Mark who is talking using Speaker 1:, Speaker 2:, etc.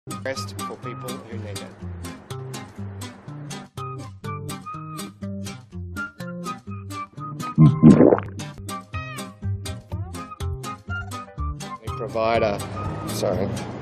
Speaker 1: Rest for people who need it. We provide a, sorry.